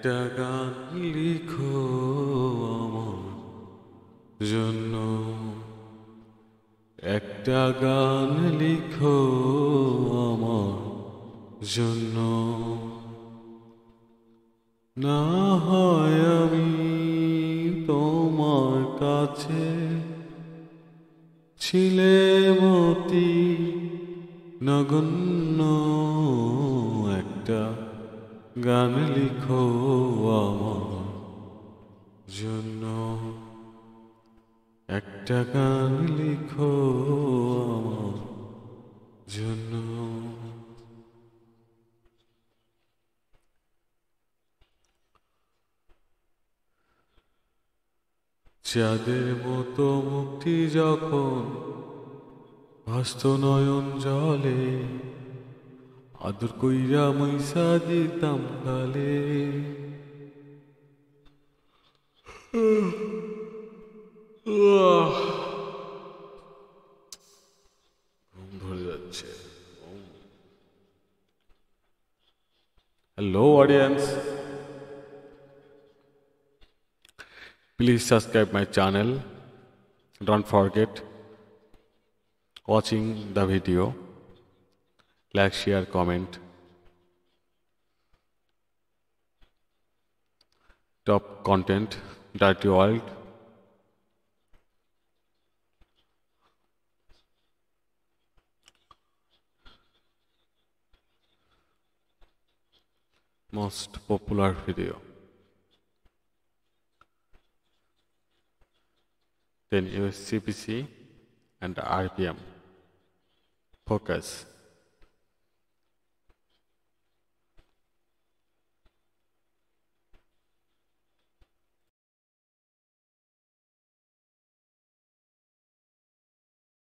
একটা গান লিখো আমার জন্য, একটা গান লিখো আমার জন্য। না হয় আমি তোমার কাছে ছিলে মতি নগণ্য, একটা গান লিখো আমার জন্য, একটা গান লিখো আমার জন্য। চাঁদের মতো মুক্তি যখন ভাসত নয়ন জলে, আদর কইরা মইসা দিতাম গালে। ঘুম ধরে যাচ্ছে। Hello audience, please subscribe my channel. Don't forget watching the video. Like, share, comment. Top content, Dirty World. Most popular video. Then USCPC and RPM. Focus.